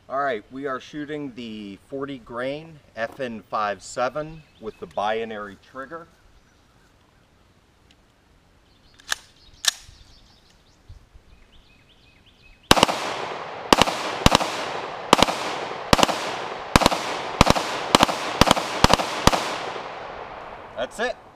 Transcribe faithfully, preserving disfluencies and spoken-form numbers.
All right, we are shooting the forty grain F N fifty-seven with the binary trigger. That's it.